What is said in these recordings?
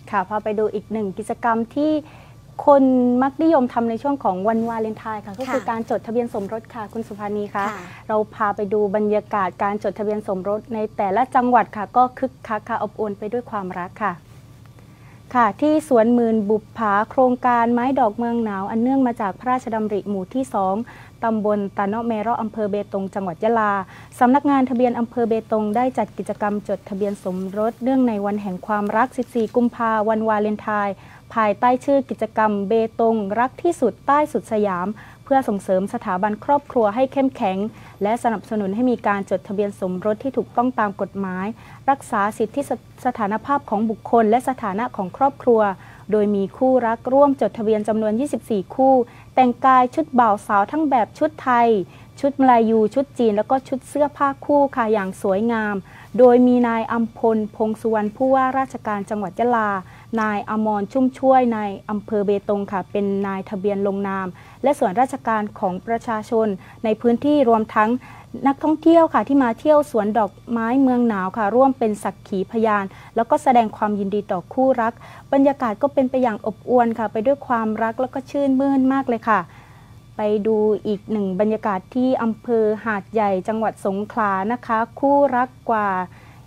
ค่ะพาไปดูอีกหนึ่งกิจกรรมที่คนมักนิยมทำในช่วงของวันวาเลนไทน์ค่ะก็คือการจดทะเบียนสมรสค่ะคุณสุภานีคะเราพาไปดูบรรยากาศการจดทะเบียนสมรสในแต่ละจังหวัดค่ะก็คึกคักค่ะอบอวลไปด้วยความรักค่ะที่สวนหมื่นบุปผาโครงการไม้ดอกเมืองหนาวอันเนื่องมาจากพระราชดำริหมู่ที่ 2ตำบลตาเนาะเมเราะอำเภอเบตงจังหวัดยะลาสำนักงานทะเบียนอำเภอเบตงได้จัดกิจกรรมจดทะเบียนสมรสเนื่องในวันแห่งความรัก 14 กุมภาพันธ์วันวาเลนไทน์ภายใต้ชื่อกิจกรรมเบตงรักที่สุดใต้สุดสยามเพื่อส่งเสริมสถาบันครอบครัวให้เข้มแข็งและสนับสนุนให้มีการจดทะเบียนสมรสที่ถูกต้องตามกฎหมายรักษาสิทธิสถานภาพของบุคคลและสถานะของครอบครัวโดยมีคู่รักร่วมจดทะเบียนจำนวน 24 คู่แต่งกายชุดบ่าวสาวทั้งแบบชุดไทยชุดมลายูชุดจีนแล้วก็ชุดเสื้อผ้าคู่ค่ะอย่างสวยงามโดยมีนายอัมพลพงสุวรรณผู้ว่าราชการจังหวัดยะลานายอมรชุ่มช่วยนายอำเภอเบตงค่ะเป็นนายทะเบียนลงนามและส่วนราชการของประชาชนในพื้นที่รวมทั้งนักท่องเที่ยวค่ะที่มาเที่ยวสวนดอกไม้เมืองหนาวค่ะร่วมเป็นสักขีพยานแล้วก็แสดงความยินดีต่อคู่รักบรรยากาศก็เป็นไปอย่างอบอวลค่ะไปด้วยความรักแล้วก็ชื่นมื่นมากเลยค่ะไปดูอีกหนึ่งบรรยากาศที่อำเภอหาดใหญ่จังหวัดสงขลานะคะคู่รักกว่า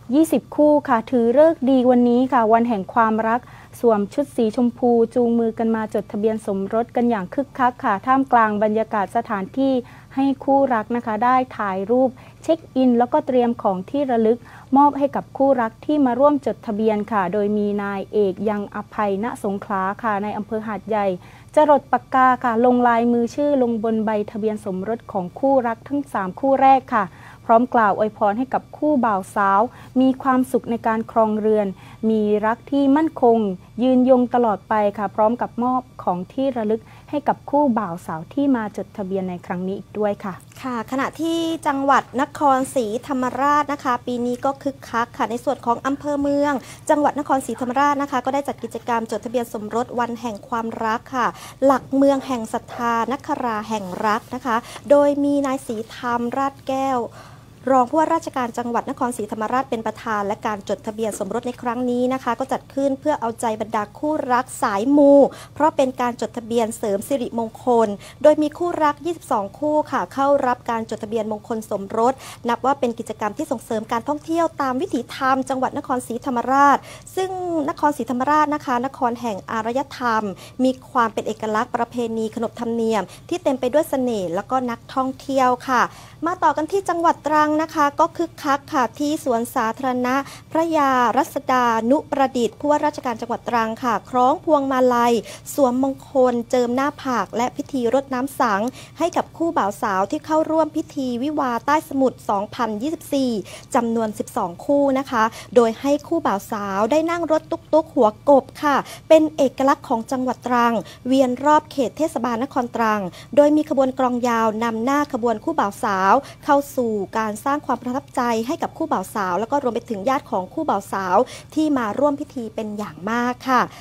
20 คู่ค่ะถือฤกษ์ดีวันนี้ค่ะวันแห่งความรักสวมชุดสีชมพูจูงมือกันมาจดทะเบียนสมรสกันอย่างคึกคักค่ะท่ามกลางบรรยากาศสถานที่ให้คู่รักนะคะได้ถ่ายรูปเช็คอินแล้วก็เตรียมของที่ระลึกมอบให้กับคู่รักที่มาร่วมจดทะเบียนค่ะโดยมีนายเอกยังอภัยณสงขลาค่ะในอำเภอหาดใหญ่จรดปากกาค่ะลงลายมือชื่อลงบนใบทะเบียนสมรสของคู่รักทั้ง3คู่แรกค่ะพร้อมกล่าวอวยพรให้กับคู่บ่าวสาวมีความสุขในการครองเรือนมีรักที่มั่นคงยืนยงตลอดไปค่ะพร้อมกับมอบของที่ระลึกให้กับคู่บ่าวสาวที่มาจดทะเบียนในครั้งนี้อีกด้วยค่ะค่ะขณะที่จังหวัดนครศรีธรรมราชนะคะปีนี้ก็คึกคักค่ะในส่วนของอำเภอเมืองจังหวัดนครศรีธรรมราชนะคะก็ได้จัดกิจกรรมจดทะเบียนสมรสวันแห่งความรักค่ะหลักเมืองแห่งศรัทธานคราแห่งรักนะคะโดยมีนายศรีธรรมราชแก้วรองผู้ว่าราชการจังหวัดนครศรีธรรมราชเป็นประธานและการจดทะเบียนสมรสในครั้งนี้นะคะก็จัดขึ้นเพื่อเอาใจบรรดาคู่รักสายมูเพราะเป็นการจดทะเบียนเสริมสิริมงคลโดยมีคู่รัก22คู่ค่ะเข้ารับการจดทะเบียนมงคลสมรสนับว่าเป็นกิจกรรมที่ส่งเสริมการท่องเที่ยวตามวิถีธรรมจังหวัดนครศรีธรรมราชซึ่งนครศรีธรรมราชนะคะนครแห่งอารยธรรมมีความเป็นเอกลักษณ์ประเพณีขนบธรรมเนียมที่เต็มไปด้วยเสน่ห์และก็นักท่องเที่ยวค่ะมาต่อกันที่จังหวัดตรังนะคะก็คึกคักค่ะที่สวนสาธารณะพระยารัศดานุประดิษฐ์ผู้ว่าราชการจังหวัดตรังค่ะคล้องพวงมาลัยสวมมงคลเจิมหน้าผากและพิธีรดน้ำสังให้กับคู่บ่าวสาวที่เข้าร่วมพิธีวิวาใต้สมุทร 2024 จำนวน 12 คู่นะคะโดยให้คู่บ่าวสาวได้นั่งรถตุ๊กๆหัวกบค่ะเป็นเอกลักษณ์ของจังหวัดตรังเวียนรอบเขตเทศบาลนครตรังโดยมีขบวนกลองยาวนำหน้าขบวนคู่บ่าวสาวเข้าสู่การสร้างความประทับใจให้กับคู่บ่าวสาวแล้วก็รวมไปถึงญาติของคู่บ่าวสาวที่มาร่วมพิธีเป็นอย่างมากค่ะ